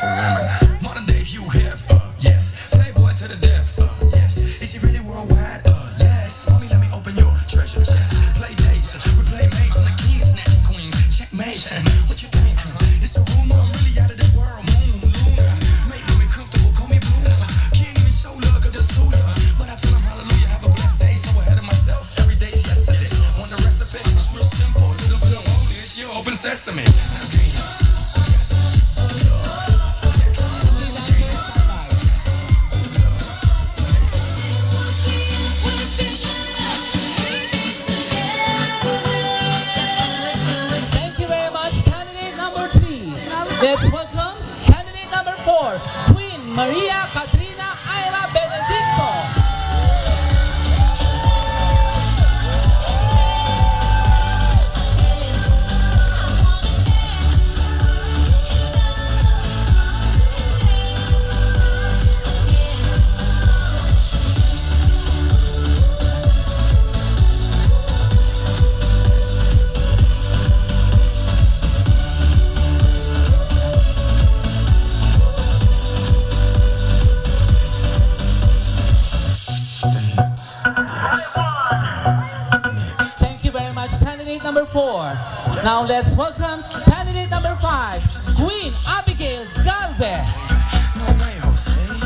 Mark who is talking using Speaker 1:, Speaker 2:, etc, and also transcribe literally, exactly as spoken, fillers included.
Speaker 1: beautiful woman. Modern day Hugh Hef, uh, yes. Playboy to the death, uh, yes. Is she really worldwide? Uh, yes. Mommy, let me open your treasure chest. Play dates, we play mates. The king is snatching queens. Checkmate. What you think? It's a rumor. I'm really out of this world. Moon, Luna. Make women comfortable. Call me Blue. Can't even show love 'cause they'll sue ya. But I tell them hallelujah. Have a blessed day. So ahead of myself. Every day's yesterday. Want the recipe? It's real simple. Little bit of holy. It's your open sesame.
Speaker 2: Let's welcome candidate number four, Queen Maria Katrina Aira Benedicto. Candidate number four. Now let's welcome candidate number five, Queen Abigail Galvez.
Speaker 1: No way, Jose.